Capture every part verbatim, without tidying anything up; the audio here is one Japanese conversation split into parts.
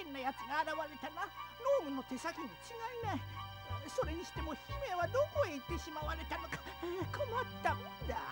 険な奴が現れたな。ノームの手先に違いない。それにしても姫はどこへ行ってしまわれたのか。困ったもんだ。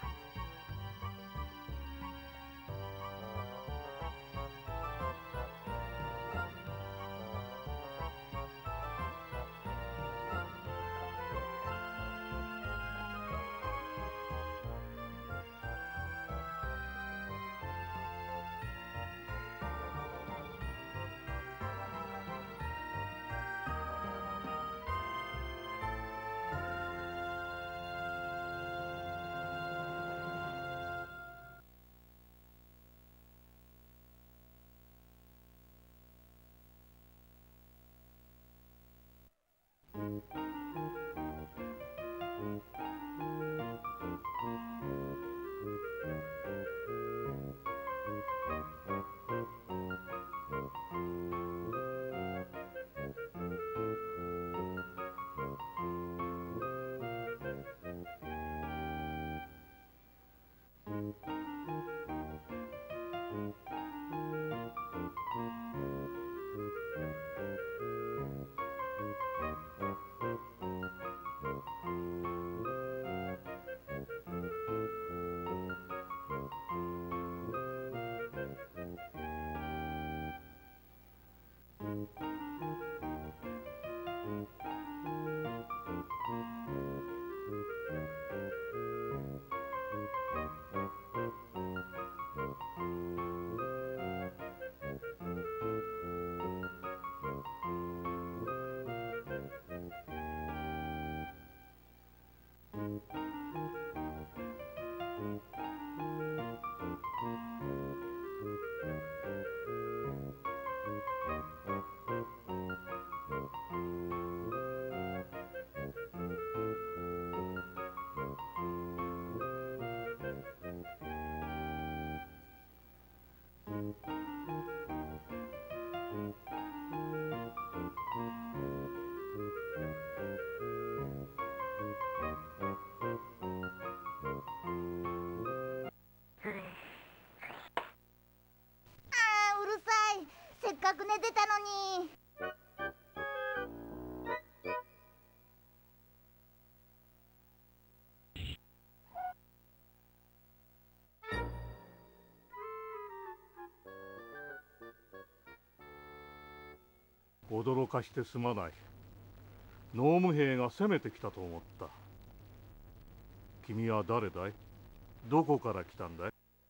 せっかく寝てたのに。 驚かしてすまない。ノーム兵が攻めてきたと思った。君は誰だい？どこから来たんだい？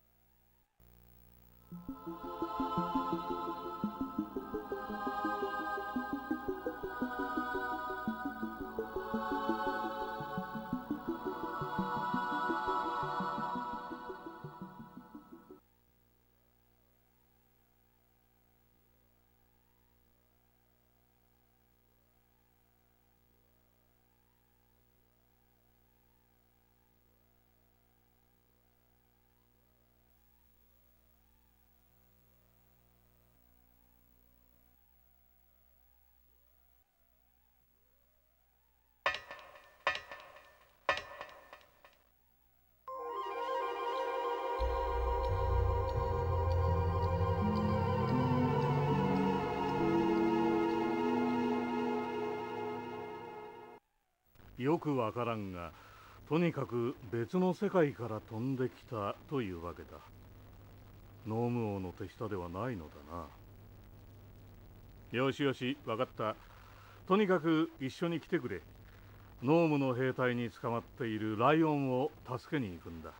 よくわからんが、とにかく別の世界から飛んできたというわけだ。ノーム王の手下ではないのだな。よしよし、わかった。とにかく一緒に来てくれ。ノームの兵隊に捕まっているライオンを助けに行くんだ。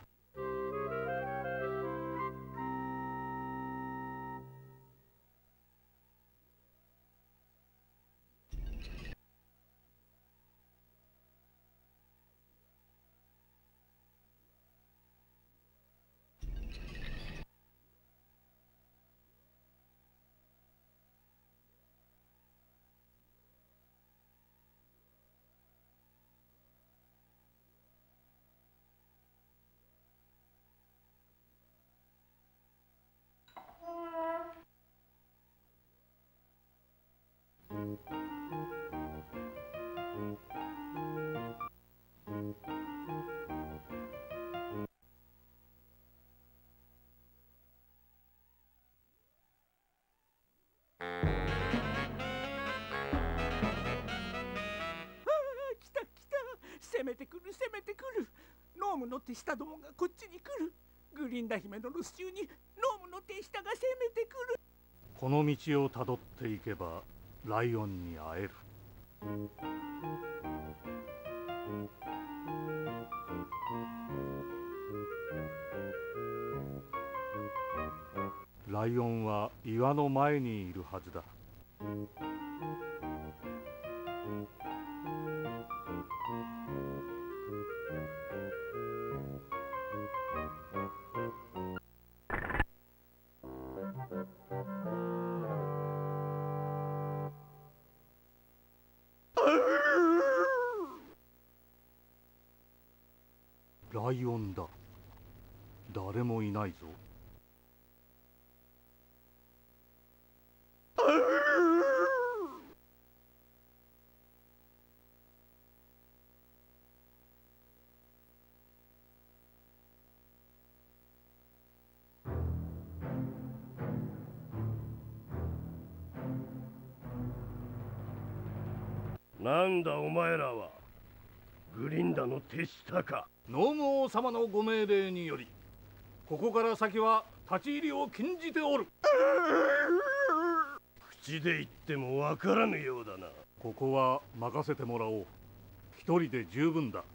手下どもがこっちに来る。グリンダ姫の留守中にノームの手下が攻めてくる。 この道をたどっていけばライオンに会える。ライオンは岩の前にいるはずだ。ライオンだ。誰もいないぞ。 なんだお前らは。グリンダの手下か。 ノーム王様のご命令によりここから先は立ち入りを禁じておる。 口で言ってもわからぬようだな。 ここは任せてもらおう。一人で十分だ。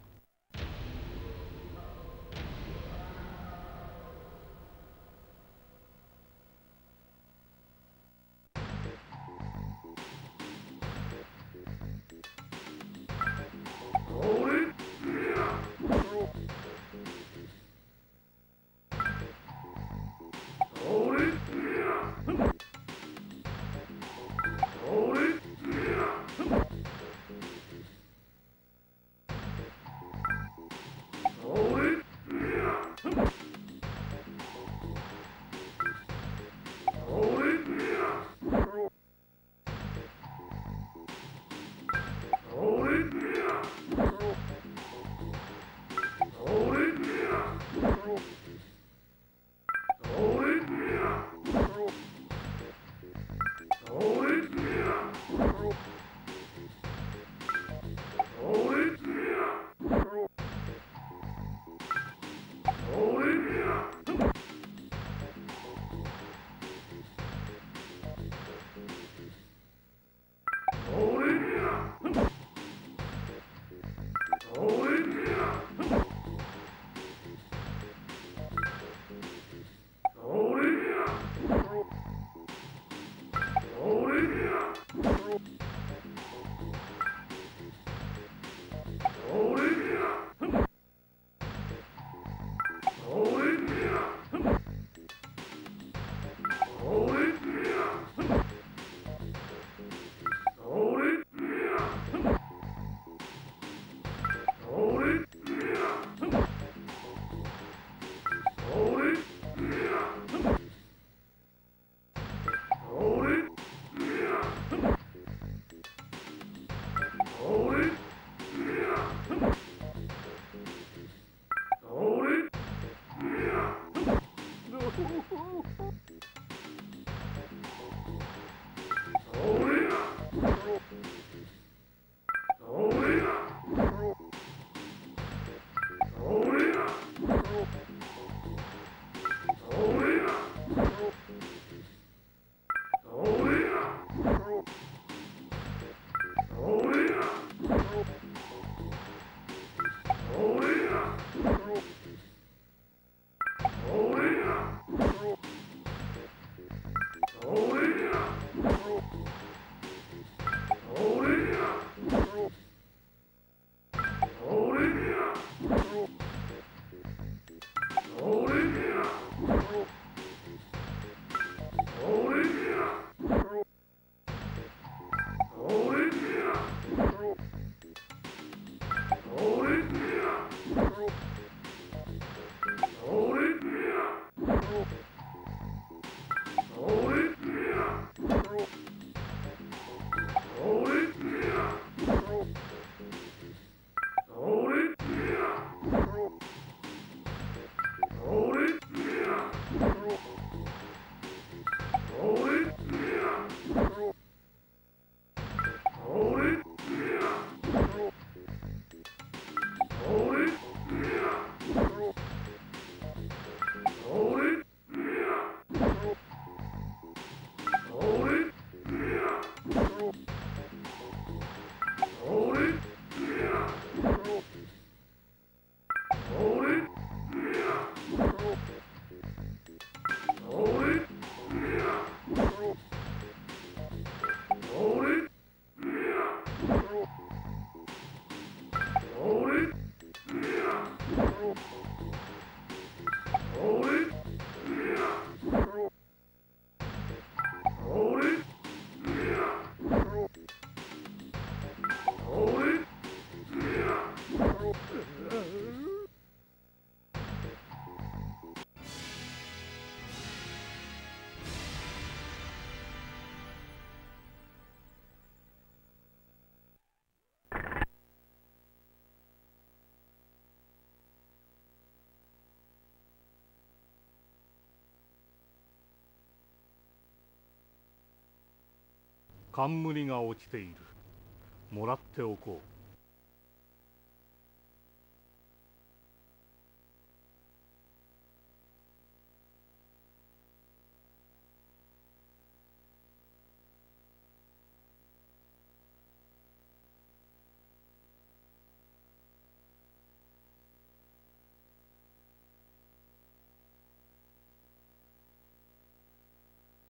冠が落ちている。もらっておこう。